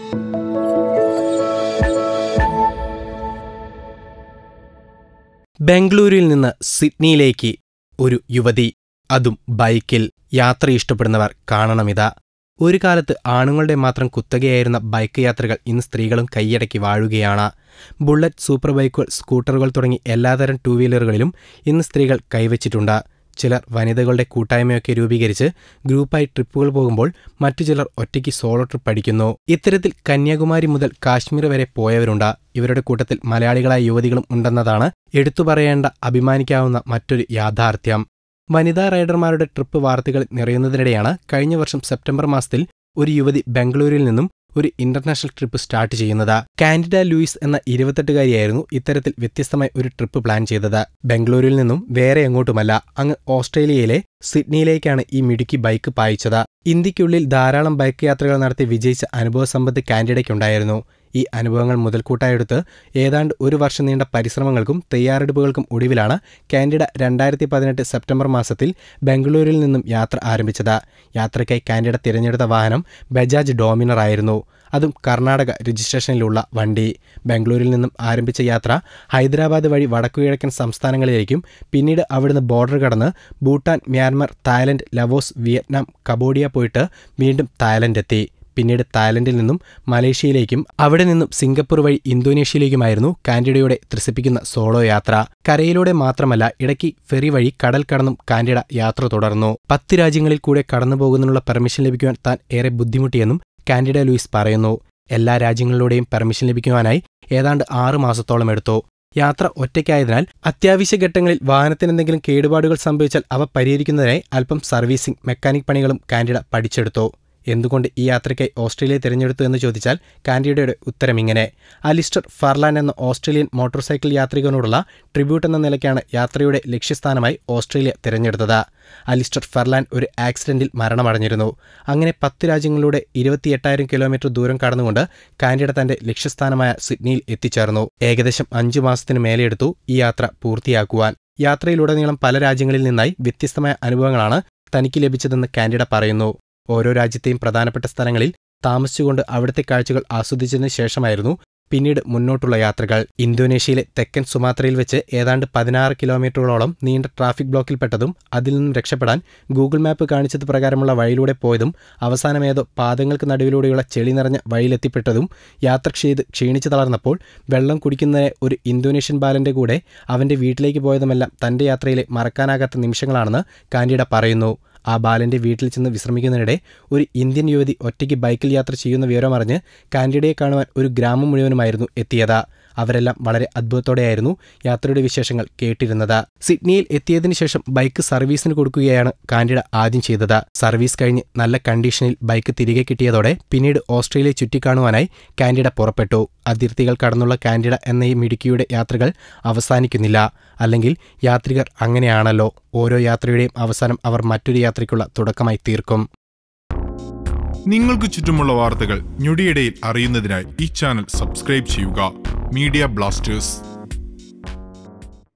ബംഗളൂരുവിൽ നിന്ന് സിഡ്നിയിലേക്ക് ഒരു യുവതി, അതും ബൈക്കിൽ. യാത്ര ഇഷ്ടപ്പെടുന്നവർ കാണണമിതാ. ഒരു കാലത്ത് ആണുങ്ങളുടെ മാത്രം കുത്തകയായിരുന്ന ബൈക്ക് യാത്രകൾ ഇന്ന് സ്ത്രീകളും കൈയടക്കി വാഴുകയാണ്. ബുള്ളറ്റ്, സൂപ്പർ ബൈക്കുകൾ, സ്കൂട്ടറുകൾ തുടങ്ങി എല്ലാതരം ടൂ വീലറുകളിലും ഇന്ന് സ്ത്രീകൾ കൈവച്ചിട്ടുണ്ട്. ചിലർ വനിതകളുടെ കൂട്ടായ്മയൊക്കെ രൂപീകരിച്ച് ഗ്രൂപ്പായി ട്രിപ്പുകൾ പോകുമ്പോൾ മറ്റു ചിലർ ഒറ്റയ്ക്ക് സോളോ ട്രിപ്പ് അടിക്കുന്നു. ഇത്തരത്തിൽ കന്യാകുമാരി മുതൽ കാശ്മീർ വരെ പോയവരുണ്ട്. ഇവരുടെ കൂട്ടത്തിൽ മലയാളികളായ യുവതികളും ഉണ്ടെന്നതാണ് എടുത്തുപറയേണ്ട, അഭിമാനിക്കാവുന്ന മറ്റൊരു യാഥാർത്ഥ്യം. വനിതാ റൈഡർമാരുടെ ട്രിപ്പ് വാർത്തകൾ നിറയുന്നതിനിടെയാണ് കഴിഞ്ഞ വർഷം സെപ്റ്റംബർ മാസത്തിൽ ഒരു യുവതി ബംഗളൂരുവിൽ നിന്നും ഒരു ഇന്റർനാഷണൽ ട്രിപ്പ് സ്റ്റാർട്ട് ചെയ്യുന്നത്. കാൻഡിഡ ലൂയിസ് എന്ന 28-കാരിയായിരുന്നു ഇത്തരത്തിൽ വ്യത്യസ്തമായ ഒരു ട്രിപ്പ് പ്ലാൻ ചെയ്തത്. ബംഗളൂരുവിൽ നിന്നും വേറെ എങ്ങോട്ടുമല്ല, അങ്ങ് ഓസ്ട്രേലിയയിലെ സിഡ്നിയിലേക്കാണ് ഈ മിടുക്കി ബൈക്ക് പായിച്ചത്. ഇന്ത്യക്കുള്ളിൽ ധാരാളം ബൈക്ക് യാത്രകൾ നടത്തി വിജയിച്ച അനുഭവസമ്പത്ത് കാൻഡിഡയ്ക്കുണ്ടായിരുന്നു. ഈ അനുഭവങ്ങൾ മുതൽക്കൂട്ടായെടുത്ത് ഏതാണ്ട് ഒരു വർഷം നീണ്ട പരിശ്രമങ്ങൾക്കും തയ്യാറെടുപ്പുകൾക്കും ഒടുവിലാണ് കാൻഡിഡ 2018 സെപ്റ്റംബർ മാസത്തിൽ ബംഗളൂരുവിൽ നിന്നും യാത്ര ആരംഭിച്ചത്. യാത്രയ്ക്കായി കാൻഡിഡ തിരഞ്ഞെടുത്ത വാഹനം ബജാജ് ഡോമിനർ ആയിരുന്നു. അതും കർണാടക രജിസ്ട്രേഷനിലുള്ള വണ്ടി. ബംഗളൂരിൽ നിന്നും ആരംഭിച്ച യാത്ര ഹൈദരാബാദ് വഴി വടക്കുകിഴക്കൻ സംസ്ഥാനങ്ങളിലേക്കും പിന്നീട് അവിടുന്ന് ബോർഡർ കടന്ന് Bhutan, Myanmar, Thailand, Laos, Vietnam, Cambodia പോയിട്ട് വീണ്ടും തായ്ലൻഡ് എത്തി. പിന്നീട് തായ്ലൻഡിൽ നിന്നും മലേഷ്യയിലേക്കും അവിടെ നിന്നും സിംഗപ്പൂർ വഴി ഇന്തോനേഷ്യയിലേക്കുമായിരുന്നു കാൻഡിഡയുടെ ത്രസിപ്പിക്കുന്ന സോളോ യാത്ര. കരയിലൂടെ മാത്രമല്ല, ഇടയ്ക്ക് ഫെറി വഴി കടൽ കടന്നും കാൻഡിഡ യാത്ര തുടർന്നു. 10 രാജ്യങ്ങളിൽ കൂടെ കടന്നുപോകുന്നതിനുള്ള പെർമിഷൻ ലഭിക്കുവാൻ താൻ ഏറെ ബുദ്ധിമുട്ടിയെന്നും കാൻഡിഡ ലൂയിസ് പറയുന്നു. എല്ലാ രാജ്യങ്ങളിലൂടെയും പെർമിഷൻ ലഭിക്കുവാനായി ഏതാണ്ട് 6 മാസത്തോളം എടുത്തു. യാത്ര ഒറ്റയ്ക്കായതിനാൽ അത്യാവശ്യ ഘട്ടങ്ങളിൽ വാഹനത്തിനെന്തെങ്കിലും കേടുപാടുകൾ സംഭവിച്ചാൽ അവ പരിഹരിക്കുന്നതിനായി അല്പം സർവീസിംഗ്, മെക്കാനിക് പണികളും കാൻഡിഡ പഠിച്ചെടുത്തു. എന്തുകൊണ്ട് ഈ യാത്രയ്ക്കായി ഓസ്ട്രേലിയ തിരഞ്ഞെടുത്തു എന്ന് ചോദിച്ചാൽ കാൻഡിഡയുടെ ഉത്തരം ഇങ്ങനെ: അലിസ്റ്റർ ഫർലാൻ എന്ന ഓസ്ട്രേലിയൻ മോട്ടോർ സൈക്കിൾ യാത്രികനോടുള്ള ട്രിബ്യൂട്ട് എന്ന നിലയ്ക്കാണ് യാത്രയുടെ ലക്ഷ്യസ്ഥാനമായി ഓസ്ട്രേലിയ തിരഞ്ഞെടുത്തത്. അലിസ്റ്റർ ഫർലാൻ ഒരു ആക്സിഡന്റിൽ മരണമടഞ്ഞിരുന്നു. അങ്ങനെ 10 രാജ്യങ്ങളിലൂടെ 28,000 കിലോമീറ്റർ ദൂരം കടന്നുകൊണ്ട് കാൻഡിഡ തന്റെ ലക്ഷ്യസ്ഥാനമായ സിഡ്നിയിൽ എത്തിച്ചേർന്നു. ഏകദേശം 5 മാസത്തിനു മേലെയെടുത്തു ഈ യാത്ര പൂർത്തിയാക്കുവാൻ. യാത്രയിലുടനീളം പല രാജ്യങ്ങളിൽ നിന്നായി വ്യത്യസ്തമായ അനുഭവങ്ങളാണ് തനിക്ക് ലഭിച്ചതെന്ന് കാൻഡിഡ പറയുന്നു. ഓരോ രാജ്യത്തെയും പ്രധാനപ്പെട്ട സ്ഥലങ്ങളിൽ താമസിച്ചുകൊണ്ട് അവിടുത്തെ കാഴ്ചകൾ ആസ്വദിച്ചതിന് ശേഷമായിരുന്നു പിന്നീട് മുന്നോട്ടുള്ള യാത്രകൾ. ഇന്തോനേഷ്യയിലെ തെക്കൻ സുമാത്രയിൽ വെച്ച് ഏതാണ്ട് 16 കിലോമീറ്ററുകളോളം നീണ്ട ട്രാഫിക് ബ്ലോക്കിൽപ്പെട്ടതും അതിൽ നിന്നും രക്ഷപ്പെടാൻ ഗൂഗിൾ മാപ്പ് കാണിച്ചത് പ്രകാരമുള്ള വഴിയിലൂടെ പോയതും അവസാനമേതോ പാദങ്ങൾക്ക് നടുവിലൂടെയുള്ള ചെളി നിറഞ്ഞ വഴിയിലെത്തിപ്പെട്ടതും യാത്ര ചെയ്ത് ക്ഷീണിച്ചു തളർന്നപ്പോൾ വെള്ളം കുടിക്കുന്നതിന് ഒരു ഇന്തോനേഷ്യൻ ബാലന്റെ കൂടെ അവന്റെ വീട്ടിലേക്ക് പോയതുമെല്ലാം തന്റെ യാത്രയിലെ മറക്കാനാകാത്ത നിമിഷങ്ങളാണെന്ന് കാൻഡിഡ പറയുന്നു. ആ ബാലന്റെ വീട്ടിൽ ചെന്ന് വിശ്രമിക്കുന്നതിനിടെ ഒരു ഇന്ത്യൻ യുവതി ഒറ്റയ്ക്ക് ബൈക്കിൽ യാത്ര ചെയ്യുന്ന വിവരമറിഞ്ഞ് കാൻഡിഡയെ കാണുവാൻ ഒരു ഗ്രാമം മുഴുവനുമായിരുന്നു എത്തിയത്. അവരെല്ലാം വളരെ അത്ഭുതത്തോടെയായിരുന്നു യാത്രയുടെ വിശേഷങ്ങൾ കേട്ടിരുന്നത്. സിഡ്നിയിൽ എത്തിയതിനു ശേഷം ബൈക്ക് സർവീസിന് കൊടുക്കുകയാണ് കാൻഡിഡ ആദ്യം ചെയ്തത്. സർവീസ് കഴിഞ്ഞ് നല്ല കണ്ടീഷനിൽ ബൈക്ക് തിരികെ കിട്ടിയതോടെ പിന്നീട് ഓസ്ട്രേലിയ ചുറ്റിക്കാണുവാനായി കാൻഡിഡ പുറപ്പെട്ടു. അതിർത്തികൾ കടന്നുള്ള കാൻഡിഡ എന്ന ഈ മിടുക്കിയുടെ യാത്രകൾ അവസാനിക്കുന്നില്ല. അല്ലെങ്കിൽ യാത്രികർ അങ്ങനെയാണല്ലോ, ഓരോ യാത്രയുടെയും അവസാനം അവർ മറ്റൊരു യാത്രയ്ക്കുള്ള തുടക്കമായി തീർക്കും. നിങ്ങൾക്ക് ചുറ്റുമുള്ള വാർത്തകൾ ഞൊടിയിടയിൽ അറിയുന്നതിനായി ഈ ചാനൽ സബ്സ്ക്രൈബ് ചെയ്യുക. Media Blasters.